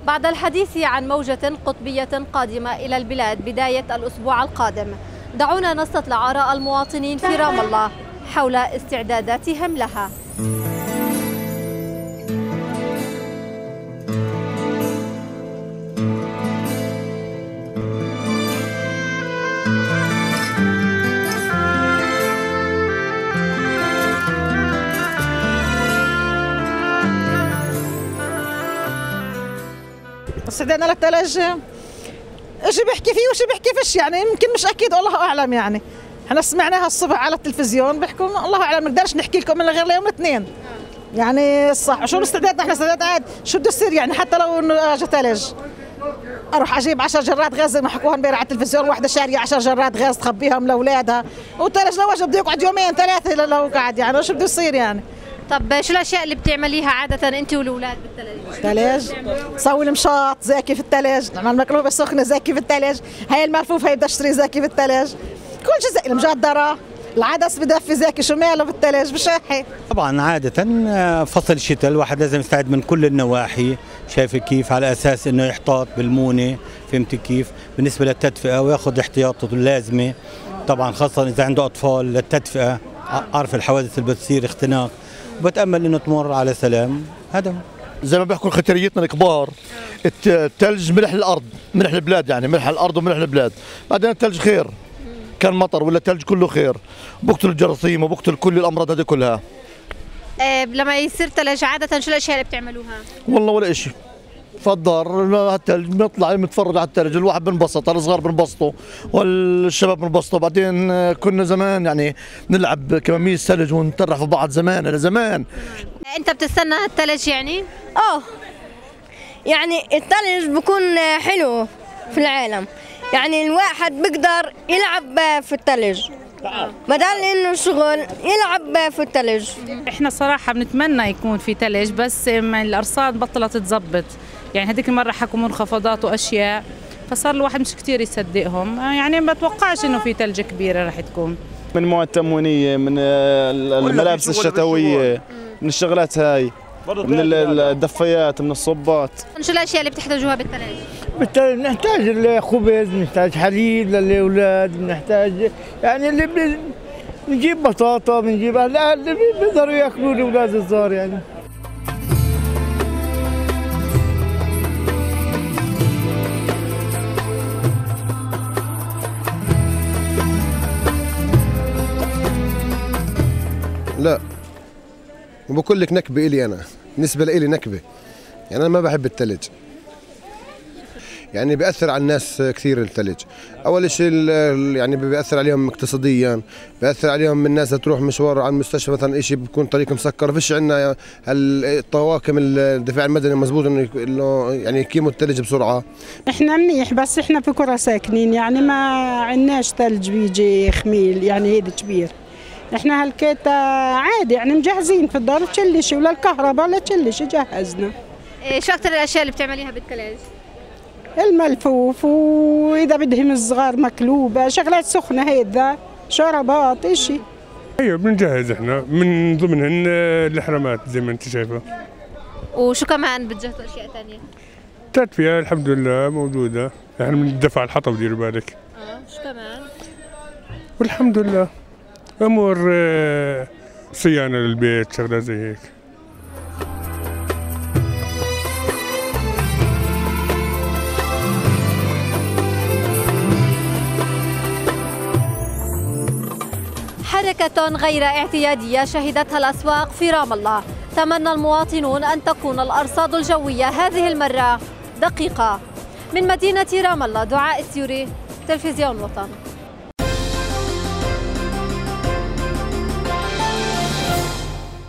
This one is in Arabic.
بعد الحديث عن موجة قطبية قادمة إلى البلاد بداية الأسبوع القادم، دعونا نستطلع آراء المواطنين في رام الله حول استعداداتهم لها. استعدادنا للثلج شو بيحكي فيه وشو بيحكي فيش، يعني يمكن مش اكيد والله اعلم. يعني احنا سمعناها الصبح على التلفزيون بيحكوا الله اعلم، ما نقدرش نحكي لكم من غير ليوم الاثنين. يعني صح شو استعدادنا احنا؟ استعداد عاد شو بده يصير يعني حتى لو انه اجى ثلج اروح اجيب 10 جرات غاز زي ما حكوها امبارح على التلفزيون، واحده شاريه 10 جرات غاز تخبيهم لاولادها، والثلج لو اجى بده يقعد يومين ثلاثه لو قعد، يعني شو بده يصير يعني؟ طب شو الاشياء اللي بتعمليها عاده انت والاولاد بالثلج؟ نسوي المشاط زاكي في الثلج، نعمل مقلوبه سخنه زاكي في الثلج، هاي الملفوف هي بدها تشتري زاكي في الثلج، كل شيء زي المجدره، العدس بدفي زاكي شو ماله بالثلج بشاحي. طبعا عاده فصل الشتاء الواحد لازم يستعد من كل النواحي، شايفه كيف، على اساس انه يحتاط بالمونه، فهمتي كيف؟ بالنسبه للتدفئه وياخذ احتياطاته اللازمه، طبعا خاصه اذا عنده اطفال للتدفئه، عارف الحوادث اللي بتصير اختناق، وبتامل انه تمر على سلام. هذا زي ما بيحكوا ختريتنا الكبار، الثلج ملح الارض، ملح البلاد، يعني ملح الارض وملح البلاد. بعدين الثلج خير، كان مطر ولا الثلج كله خير، بقتل الجراثيم وبقتل كل الامراض هذه كلها. لما يصير ثلج عاده شو الاشياء اللي بتعملوها؟ والله ولا شيء، فالدار الثلج بنطلع بنتفرج على الثلج، الواحد بنبسط، الصغار بنبسطوا والشباب بنبسطوا. بعدين كنا زمان يعني نلعب كماميس ثلج ونترح في بعض زمان، هذا زمان. انت بتستنى الثلج يعني؟ يعني الثلج بكون حلو في العالم، يعني الواحد بيقدر يلعب في الثلج بدل انه شغل يلعب في الثلج. احنا صراحه بنتمنى يكون في ثلج، بس الارصاد بطلت تزبط، يعني هذيك المره حكوا منخفضات واشياء، فصار الواحد مش كثير يصدقهم، يعني ما بتوقعش انه في ثلج كبيره رح تكون. من مواد تموينيه، من الملابس الشتويه، من الشغلات هاي، من الدفايات، من الصبات. شو الاشياء اللي بتحتاجوها بالثلج؟ بنحتاج الخبز، بنحتاج حليب للاولاد، بنحتاج يعني اللي بنجيب بطاطا، بنجيب اللي بيقدروا ياكلوا الاولاد الصغار يعني. لا، وبقول لك نكبه الي انا، بالنسبه لي نكبه، يعني انا ما بحب الثلج، يعني بيأثر على الناس كثير الثلج. اول شيء يعني بيأثر عليهم اقتصاديا، بيأثر عليهم الناس تروح مشوار على المستشفى مثلا، شيء بيكون طريق مسكر، فيش عندنا الطواقم الدفاع المدني مزبوط انه يعني يقيموا الثلج بسرعه. احنا منيح، بس احنا في قرى ساكنين، يعني ما عندناش ثلج بيجي خميل يعني هيدا كبير. احنا هالكيت عادي يعني مجهزين في الدار، تشلشي ولا الكهرباء ولا تشلشي جهزنا. شو اكثر الاشياء اللي بتعمليها بالثلج؟ الملفوف، واذا بدهم الصغار مقلوبه، شغلات سخنه هيدا، شربات اشي. ايوه بنجهز احنا، من ضمنهن الحرامات زي ما انت شايفه. وشو كمان بتجهزوا اشياء ثانيه؟ التدفئه الحمد لله موجوده، احنا بندفع الحطب دير بالك. شو كمان؟ والحمد لله امور صيانه للبيت، شغلات زي هيك. حركة غير اعتيادية شهدتها الأسواق في رام الله. تمنى المواطنون أن تكون الأرصاد الجوية هذه المرة دقيقة. من مدينة رام الله، دعاء السيوري، تلفزيون وطن.